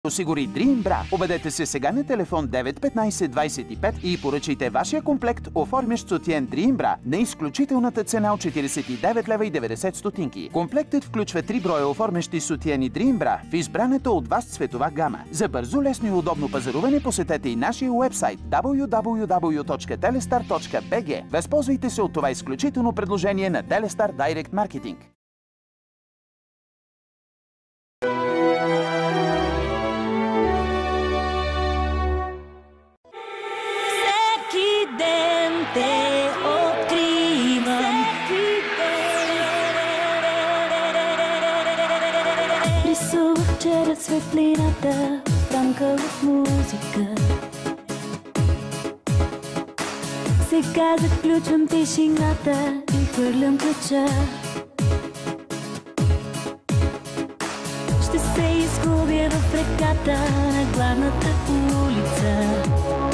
Осигури Dream Bra. Обадете се сега на телефон 91525 и поръчайте вашия комплект, оформящ сутиен Dream Bra на изключителната цена от 49 лева и 90 стотинки. Комплектът включва 3 броя оформящи сутиени Dream Bra в избраната от вас цветова гама. За бързо, лесно и удобно пазаруване посетете и нашия уебсайт www.telestar.bg. Възползвайте се от това изключително предложение на Telestar Direct Marketing. Те откривам. Рисувах вчера светлината в рамка от музика. Сега заключвам тишината и хвърлям ключа. Ще се изгубя в реката на главната улица.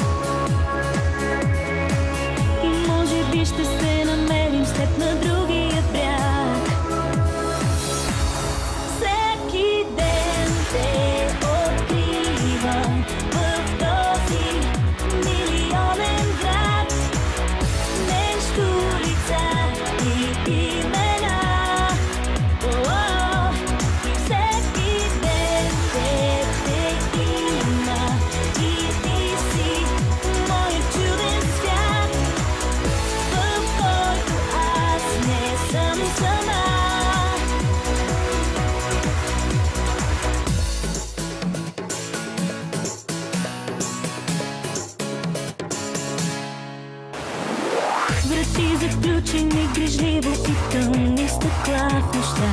Ще се намерим след на другия бряг. Всеки ден те откривам в този милионен град. Нещо, лица и имена. И всеки ден те има. И ти си моят чуден свят. Врати заключени грижливо и тъмни стъкла в нощта.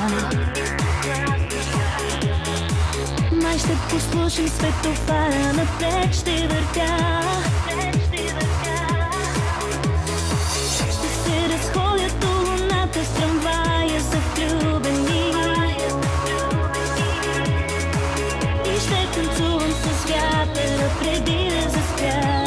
Май ще послушам светофара, напред ще въртя. Ще се разходят до луната с трамвая за влюбени. И ще танцувам с вятъра преди да заспя.